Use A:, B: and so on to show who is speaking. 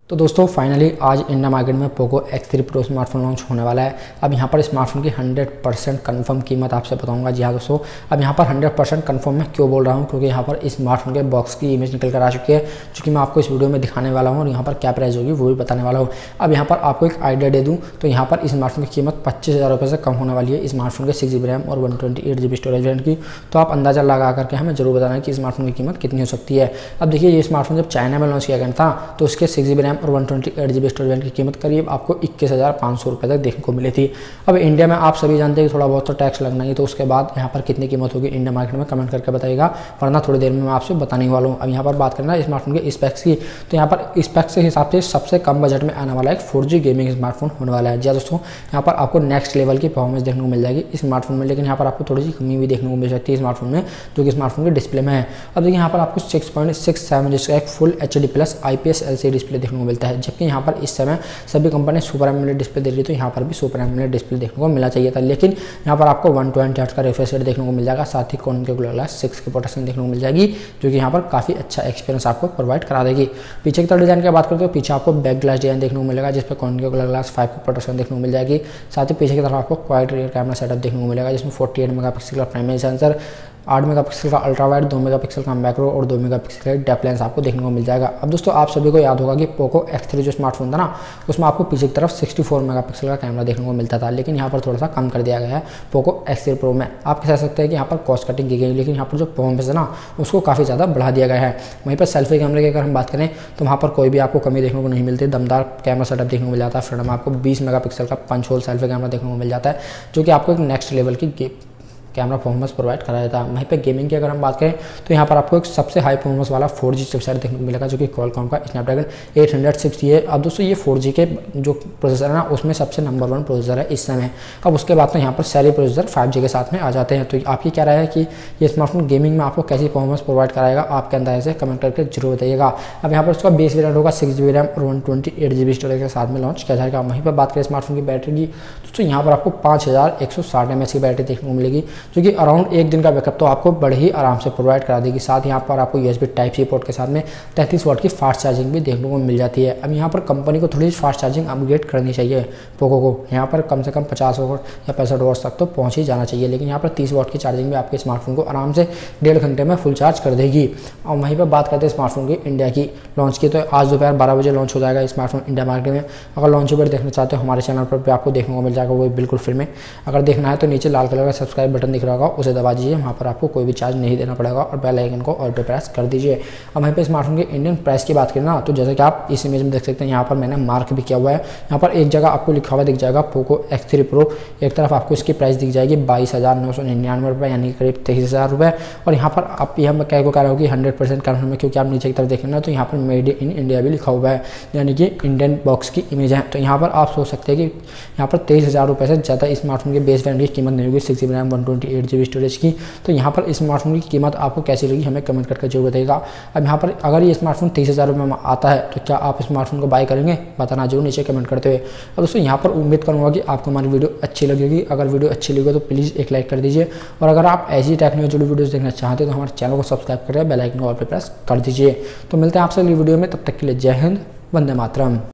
A: तो दोस्तों फाइनली आज इंडिया मार्केट में Poco X3 Pro smartphone launch होने वाला है। अब यहाँ पर स्मार्टफोन की 100% कन्फर्म कीमत आपसे बताऊंगा। जी हाँ दोस्तों, अब यहाँ पर 100% कन्फर्म मैं क्यों बोल रहा हूँ, क्योंकि यहाँ पर इस स्मार्टफोन के बॉक्स की इमेज निकल कर आ चुकी है, जो कि मैं आपको इस वीडियो में दिखाने वाला हूँ और यहाँ पर क्या प्राइस होगी वो भी बताने वाला हूँ। अब यहाँ पर आपको एक आइडिया दे दूँ तो यहाँ पर इस स्मार्टफोन की कीमत 25,000 रुपये से कम होने वाली है। स्मार्टफोन के 6GB रैम और 128GB स्टोरेज वेरिएंट की। तो आप अंदाजा लगा करके हमें जरूर बताना है कि स्मार्टफोन की कीमत कितनी हो सकती है। अब देखिए, ये स्मार्टफोन जब चाइना में लॉन्च किया गया था तो उसके 6GB रैम और 128GB स्टोरेज वेरिएंट की कीमत करीब आपको 21,500 रुपये तक देखने को मिली थी। अब इंडिया में आप सभी जानते हैं कि थोड़ा बहुत तो टैक्स लगना ही, तो उसके बाद यहाँ पर कितनी कीमत होगी इंडिया मार्केट में कमेंट करके बताइएगा, वरना थोड़ी देर में मैं आपसे बताने वाला हूँ। अब यहाँ पर बात करना है स्मार्टफोन के स्पेक्स की, तो यहाँ पर स्पेक्स के हिसाब से सबसे कम बजट में आने वाला एक 4G गेमिंग स्मार्टफोन होने वाला है। जी दोस्तों, यहाँ पर आपको नेक्स्ट लेवल की परफॉर्मेंस देखने को मिल जाएगी इस स्मार्टफोन में, लेकिन यहाँ पर आपको थोड़ी सी कमी भी देखने को मिल सकती है स्मार्टफोन में, जो कि स्मार्टफोन के डिस्प्ले में है। अब देखिए, यहाँ पर आपको 6.67 इंच का एक full HD+ IPS LCD display देखने को मिलता है, जबकि यहाँ पर इस समय सभी कंपनी सुपर एमोलेड डिस्प्ले दे रही है, तो यहाँ पर भी सुपर एमोलेड डिस्प्ले देखने को मिलना चाहिए था। लेकिन यहाँ पर आपको 120 हर्ट्ज का रिफ्रेश रेट देखने को मिल जाएगा, साथ ही कॉन्केगुलर ग्लास 6 की प्रोटेक्शन देखने को मिल जाएगी, जो कि यहाँ पर काफ़ी अच्छा एक्सपीरियंस आपको प्रोवाइड करा देगी। पीछे की तरफ डिजाइन की बात करते हो, पीछे आपको बैक ग्लास डिजाइन देखने को मिलेगा, जिसपे कॉन्केगुलर ग्लास 5 की प्रोटेक्शन देखने को मिल जाएगी। साथ ही पीछे की तरफ आपको क्वाड रियर कैमरा सेटअप देखने को मिलेगा, जिसमें 48 मेगापिक्सल का प्राइमरी सेंसर, 8 मेगापिक्सल का अल्ट्रा वाइड, 2 मेगापिक्सल का मैक्रो और 2 मेगापिक्सल का डेप्थ लेंस आपको देखने को मिल जाएगा। अब दोस्तों, आप सभी को याद होगा कि पोको X3 जो स्मार्टफोन था ना, उसमें आपको पीछे की तरफ 64 मेगापिक्सल का कैमरा देखने को मिलता था, लेकिन यहाँ पर थोड़ा सा कम कर दिया गया है पोको X3 Pro में। आप कह सकते हैं कि यहाँ पर कॉस्ट कटिंग की गई, लेकिन यहाँ पर जो परफॉर्मेंस है ना, उसको काफ़ी ज़्यादा बढ़ा दिया गया है। वहीं पर सेल्फी कैमरे की अगर हम बात करें तो वहाँ पर कोई भी आपको कमी देखने को नहीं मिलती, दमदार कैमरा सेटअप देखने को मिल जाता है। फ्रंट में आपको 20 मेगापिक्सल का पंच होल सेल्फी कैमरा देखने को मिल जाता है, जो कि आपको एक नेक्स्ट लेवल की कैमरा परफॉर्मेंस प्रोवाइड करा देता है। वहीं पे गेमिंग की अगर हम बात करें तो यहाँ पर आपको एक सबसे हाई परफॉर्मेंस वाला 4G चिपसेट देखने को मिलेगा, जो कि क्वालकॉम का स्नैपड्रैगन 860 है। अब दोस्तों, ये 4G के जो प्रोसेसर है ना, उसमें सबसे नंबर 1 प्रोसेसर है इस समय। अब उसके बाद तो यहाँ पर सारे प्रोसेसर 5G के साथ में आ जाते हैं। तो आपकी क्या राय है कि ये स्मार्टफोन गेमिंग में आपको कैसी परफॉर्मेंस प्रोवाइड कराएगा, आपके अंदाजे से कमेंट करके जरूर बताइएगा। अब यहाँ पर उसका बेस वेरिएंट होगा 6GB रैम और 128GB स्टोरेज के साथ में लॉन्च किया जाएगा। वहीं पर बात करें स्मार्टफोन की बैटरी की, दोस्तों यहाँ पर आपको 5160 mAh की बैटरी देखने को मिलेगी, जो कि अराउंड एक दिन का बैकअप तो आपको बड़े ही आराम से प्रोवाइड करा देगी। साथ ही यहाँ पर आपको USB Type-C पोर्ट के साथ में 33 वाट की फास्ट चार्जिंग भी देखने को मिल जाती है। अब यहाँ पर कंपनी को थोड़ी फास्ट चार्जिंग अपग्रेड करनी चाहिए पोको को, यहाँ पर कम से कम 50 वाट या 65 वाट तक तो पहुँच ही जाना चाहिए, लेकिन यहाँ पर 30 वाट की चार्जिंग भी आपके स्मार्टफोन को आराम से 1.5 घंटे में फुल चार्ज कर देगी। और वहीं पर बात करते हैं स्मार्टफोन की इंडिया की लॉन्च की, तो आज दोपहर 12 बजे लॉन्च हो जाएगा स्मार्टफोन इंडिया मार्केट में। अगर लॉन्च वीडियो देखना चाहते हो हमारे चैनल पर भी आपको देखने को मिल जाएगा, वो बिल्कुल फ्री में। अगर देखना है तो नीचे लाल कलर का सब्सक्राइब बटन दिख रहा होगा, उसे दबा दीजिए, वहाँ पर आपको कोई भी चार्ज नहीं देना पड़ेगा, और बेल आइकन को ऑल पे प्रेस कर दीजिए। अब वहीं पे स्मार्टफोन के इंडियन प्राइस की बात करें ना, तो जैसे कि आप इस इमेज में देख सकते हैं, यहाँ पर मैंने मार्क भी किया हुआ है। यहाँ पर एक जगह आपको लिखा हुआ दिख जाएगा पोको X3 Pro, एक तरफ आपको इसकी प्राइस दिख जाएगी 22,999 रुपये, यानी करीब 23,000 रुपये। और यहाँ पर आप यह क्या को कह रहे हो कि 100% कन्फर्म है, क्योंकि आप नीचे की तरफ देखेंगे ना तो यहाँ पर मेड इन इंडिया भी लिखा हुआ है, यानी कि इंडियन बॉक्स की इमेज है। तो यहाँ पर आप सोच सकते हैं कि यहाँ पर 23,000 रुपये से ज़्यादा स्मार्टफोन के बेस वेरिएंट की कीमत नहीं होगी, 6GB रैम 128GB स्टोरेज की। तो यहाँ पर स्मार्टफोन की कीमत आपको कैसी लगी हमें कमेंट करके जरूर बताइएगा। अब यहाँ पर अगर ये स्मार्टफोन 23,000 रुपये में आता है तो क्या आप स्मार्टफोन को बाय करेंगे, बताना जरूर नीचे कमेंट करते हुए। अब दोस्तों, यहाँ पर उम्मीद करूँगा कि आपको हमारी वीडियो अच्छी लगेगी। अगर वीडियो अच्छी लगी तो प्लीज़ एक लाइक कर दीजिए, और अगर आप ऐसी टेक्नोलॉजी जुड़ी वीडियोज़ देखना चाहते हैं तो हमारे चैनल को सब्सक्राइब करें, बेल आइकन को ऑल पे प्रेस कर दीजिए। तो मिलते हैं आपसे अगली वीडियो में, तब तक के लिए जय हिंद, वंदे मातरम।